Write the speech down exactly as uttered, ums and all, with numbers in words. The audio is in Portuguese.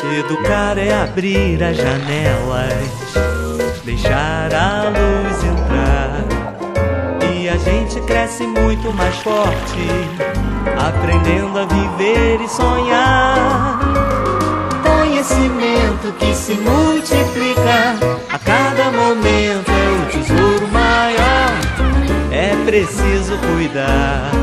Educar é abrir as janelas, deixar a luz entrar, e a gente cresce muito mais forte, aprendendo a viver e sonhar. Conhecimento que se multiplica a cada momento é o tesouro maior. É preciso cuidar